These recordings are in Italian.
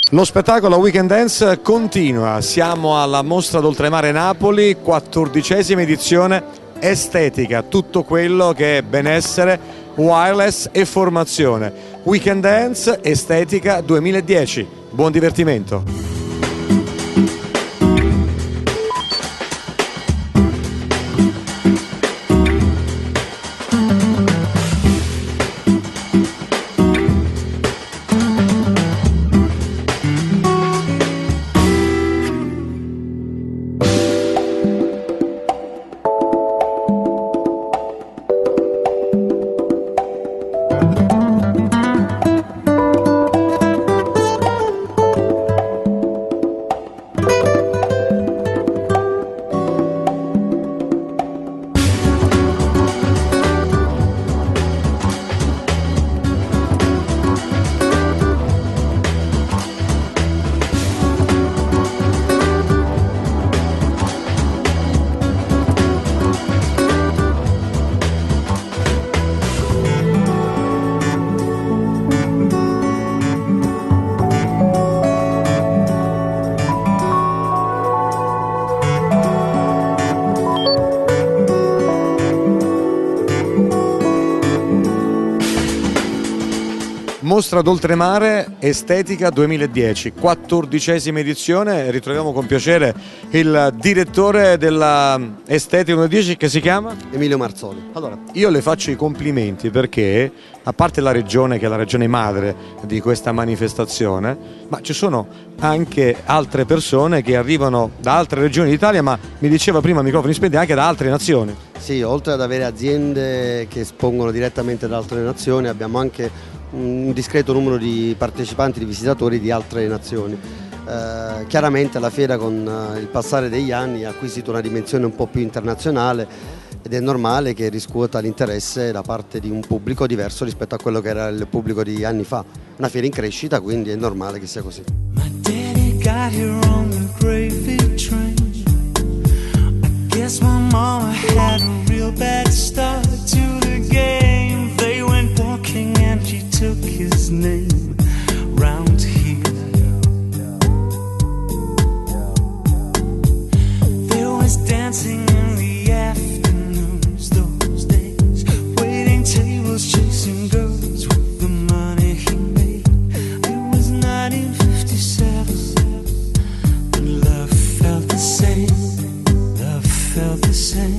Lo spettacolo Weekend Dance continua, siamo alla Mostra d'Oltremare Napoli, 14ª edizione, estetica, tutto quello che è benessere, wireless e formazione. Weekend Dance Estetica 2010, buon divertimento! Mostra d'Oltremare Estetica 2010, 14ª edizione, ritroviamo con piacere il direttore della Estetica 2010 che si chiama? Emilio Marzoli. Allora, io le faccio i complimenti perché, a parte la regione che è la regione madre di questa manifestazione, ma ci sono anche altre persone che arrivano da altre regioni d'Italia, ma mi diceva prima a microfoni spenti anche da altre nazioni. Sì, oltre ad avere aziende che espongono direttamente da altre nazioni, abbiamo anche un discreto numero di partecipanti, di visitatori di altre nazioni. Chiaramente la fiera con il passare degli anni ha acquisito una dimensione un po' più internazionale ed è normale che riscuota l'interesse da parte di un pubblico diverso rispetto a quello che era il pubblico di anni fa. Una fiera in crescita, quindi è normale che sia così. And she took his name round here. There was dancing in the afternoons those days, waiting tables, chasing girls with the money he made. It was 1957, but love felt the same. Love felt the same.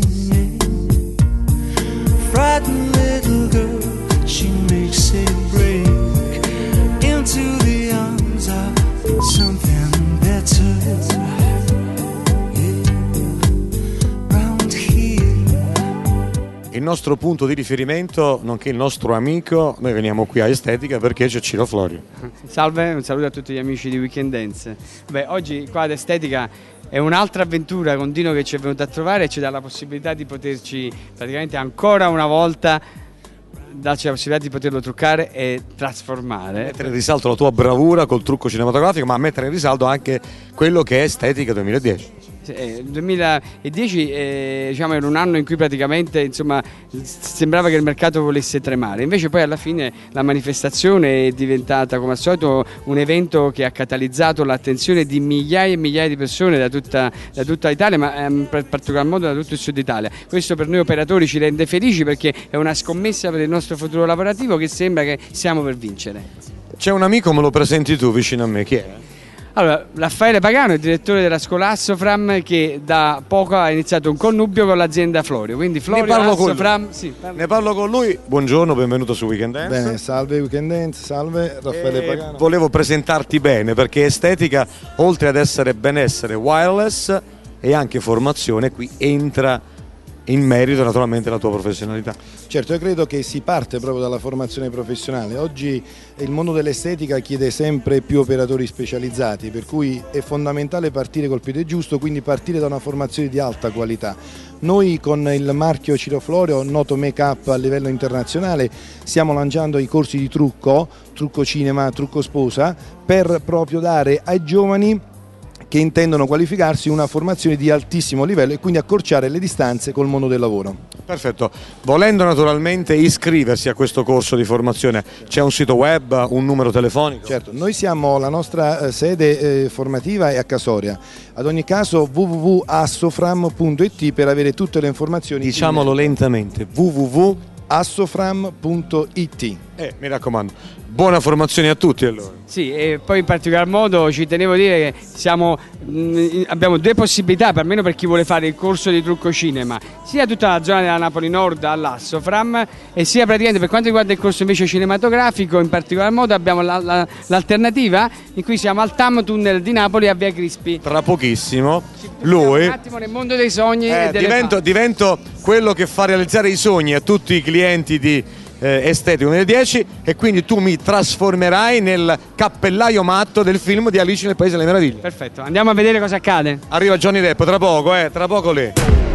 Frightened little girl, she makes a break into the arms of something better. Yeah, round here. Il nostro punto di riferimento, nonché il nostro amico, noi veniamo qui a Estetica perché c'è Ciro Florio. Salve, un saluto a tutti gli amici di Weekend Dance. Beh, oggi qua ad Estetica è un'altra avventura con Dino che ci è venuto a trovare e ci dà la possibilità di poterci praticamente ancora una volta darci la possibilità di poterlo truccare e trasformare. Mettere in risalto la tua bravura col trucco cinematografico, ma mettere in risalto anche quello che è Estetica 2010. 2010 diciamo, era un anno in cui praticamente insomma, sembrava che il mercato volesse tremare, invece poi alla fine la manifestazione è diventata come al solito un evento che ha catalizzato l'attenzione di migliaia e migliaia di persone da tutta l'Italia, ma in particolar modo da tutto il sud Italia. Questo per noi operatori ci rende felici perché è una scommessa per il nostro futuro lavorativo che sembra che siamo per vincere. C'è un amico, me lo presenti tu vicino a me, chi è? Allora, Raffaele Pagano è direttore della scuola Assofram che da poco ha iniziato un connubio con l'azienda Florio, quindi Florio Assofram. Ne parlo con lui, buongiorno, benvenuto su Weekend Dance. Bene, salve Weekend Dance, salve Raffaele Pagano. Volevo presentarti bene perché Estetica, oltre ad essere benessere wireless e anche formazione, qui entra in merito naturalmente alla tua professionalità. Certo, io credo che si parte proprio dalla formazione professionale. Oggi il mondo dell'estetica chiede sempre più operatori specializzati, per cui è fondamentale partire col piede giusto, quindi partire da una formazione di alta qualità. Noi con il marchio Ciro Florio, noto make-up a livello internazionale, stiamo lanciando i corsi di trucco cinema, trucco sposa, per proprio dare ai giovani che intendono qualificarsi una formazione di altissimo livello e quindi accorciare le distanze col mondo del lavoro. Perfetto, volendo naturalmente iscriversi a questo corso di formazione, c'è un sito web, un numero telefonico? Certo, noi siamo, la nostra sede formativa è a Casoria, ad ogni caso www.assofram.it per avere tutte le informazioni. Diciamolo lentamente, assofram.it. mi raccomando, buona formazione a tutti allora. Sì, e poi in particolar modo ci tenevo a dire che abbiamo due possibilità, almeno per chi vuole fare il corso di trucco cinema, sia tutta la zona della Napoli Nord all'Assofram, e sia praticamente per quanto riguarda il corso invece cinematografico, in particolar modo abbiamo l'alternativa in cui siamo al TAM Tunnel di Napoli a Via Crispi. Tra pochissimo Un lui attimo nel mondo dei sogni e delle divento quello che fa realizzare i sogni a tutti i clienti di Estetico 2010, e quindi tu mi trasformerai nel cappellaio matto del film di Alice nel Paese delle Meraviglie. Perfetto, andiamo a vedere cosa accade. Arriva Johnny Depp tra poco lì.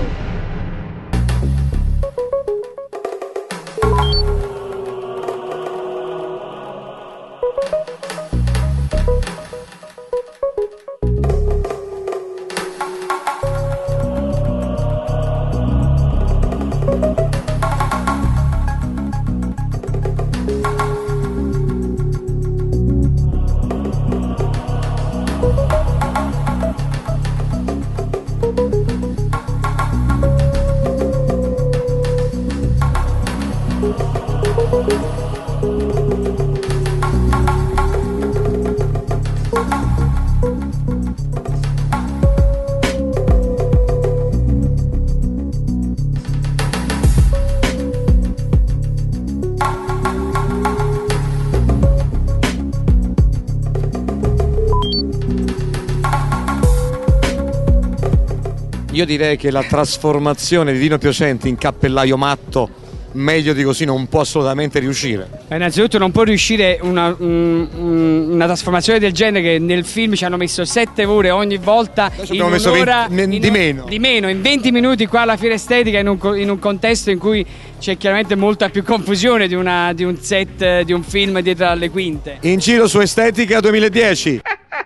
Io direi che la trasformazione di Dino Piocenti in cappellaio matto, meglio di così, non può assolutamente riuscire. Innanzitutto non può riuscire una trasformazione del genere, che nel film ci hanno messo 7 ore ogni volta, Adesso abbiamo messo 20 di meno. Di meno, in 20 minuti qua alla Fiera Estetica, in un contesto in cui c'è chiaramente molta più confusione di un set, di un film dietro alle quinte. In giro su Estetica 2010.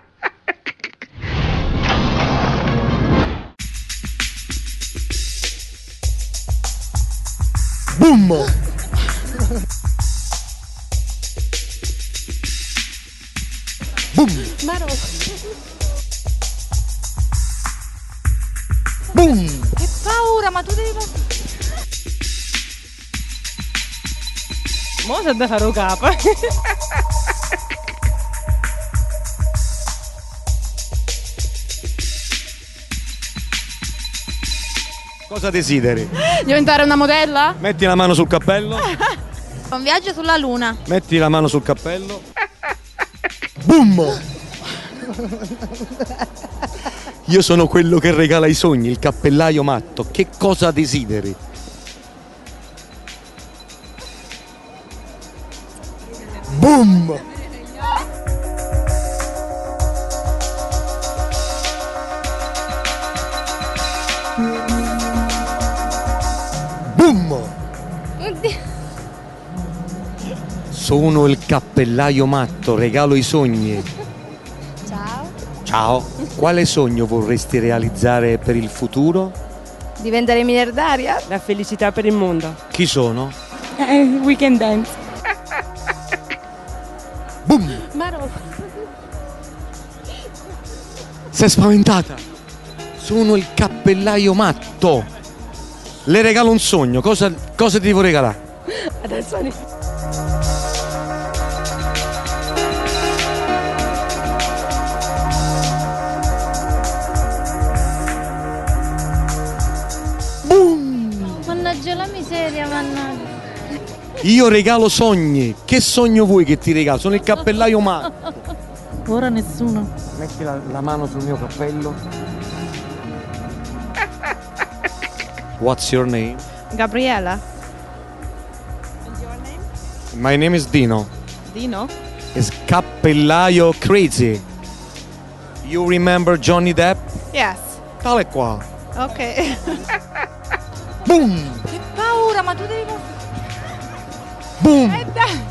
Boom! Boom! Boom! Che paura, ma tu devi... Mo c'è da fare un capo. Cosa desideri? Diventare una modella? Metti la mano sul cappello. Un viaggio sulla luna. Metti la mano sul cappello. Boom! Io sono quello che regala i sogni, il cappellaio matto. Che cosa desideri? Boom! Boom! Oddio. Sono il cappellaio matto, regalo i sogni. Ciao. Ciao. Quale sogno vorresti realizzare per il futuro? Diventare miliardaria? La felicità per il mondo. Chi sono? Weekend Dance. Boom! Maro. Sei spaventata? Sono il cappellaio matto. Le regalo un sogno. Cosa ti devo regalare? Adesso ne... Mannaggia la miseria, mannaggia. Io regalo sogni. Che sogno vuoi che ti regalo? Sono il cappellaio matto. Ora nessuno. Metti la mano sul mio cappello. What's your name? Gabriella. My name is Dino. Dino? It's cappellaio crazy. You remember Johnny Depp? Yes. Tale qua. Ok. Boom! Che paura, ma tu devi... Boom! Dai.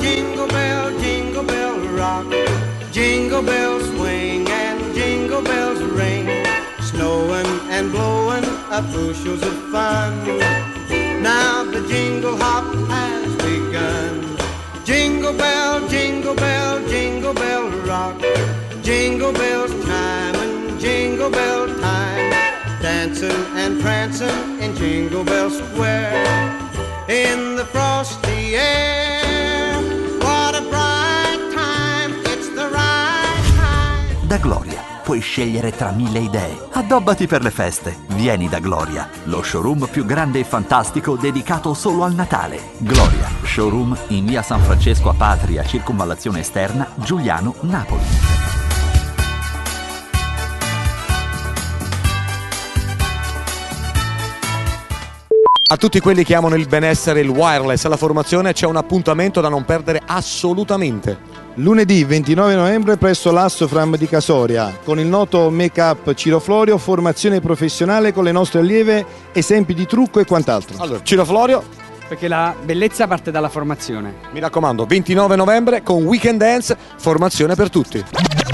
jingle bell rock. Jingle bells swing and jingle bells ring. Snowing and blowing up bushels of fun. Now the jingle hop has begun. Jingle bell, jingle bell, jingle bell rock. Jingle bells chime and jingle bell time. Dancing and prancing in Jingle Bell Square. In the frosty air. What a bright time, it's the right time. Da Gloria puoi scegliere tra 1000 idee. Addobbati per le feste. Vieni da Gloria, lo showroom più grande e fantastico dedicato solo al Natale. Gloria, showroom in via San Francesco a Patria, circonvallazione esterna, Giuliano, Napoli. A tutti quelli che amano il benessere, il wireless, la formazione, c'è un appuntamento da non perdere assolutamente. Lunedì 29 novembre presso l'Assofram di Casoria, con il noto make-up Ciro Florio, formazione professionale con le nostre allieve, esempi di trucco e quant'altro. Allora, Ciro Florio, Perché la bellezza parte dalla formazione. mi raccomando, 29 novembre con Weekend Dance, formazione per tutti.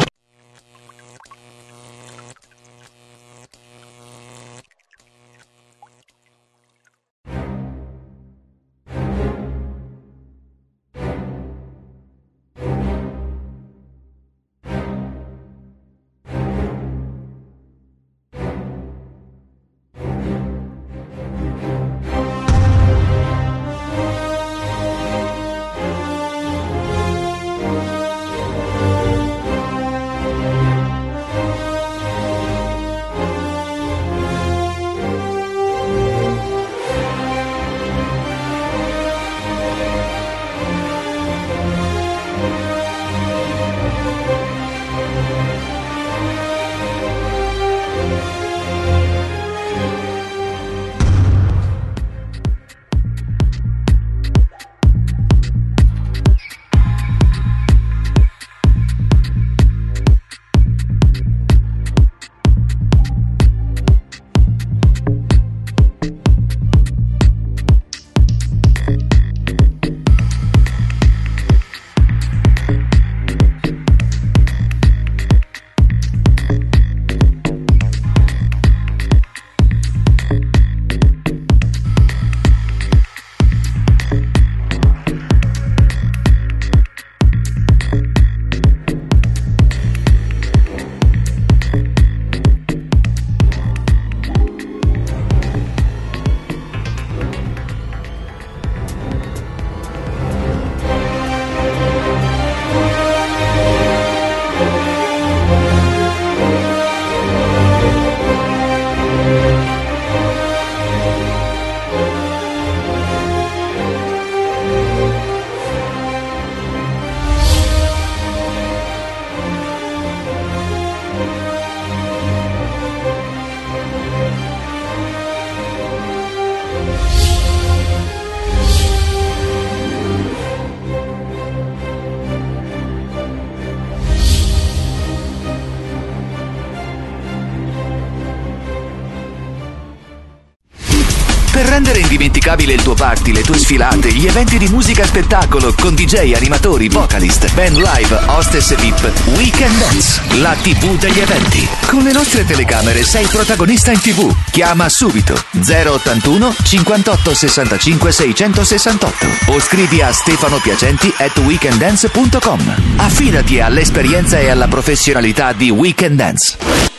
Per rendere indimenticabile il tuo party, le tue sfilate, gli eventi di musica e spettacolo con DJ, animatori, vocalist, band live, hostess e VIP, Weekend Dance, la TV degli eventi. Con le nostre telecamere sei protagonista in TV. Chiama subito 081 58 65 668 o scrivi a stefanopiacenti@weekenddance.com. Affidati all'esperienza e alla professionalità di Weekend Dance.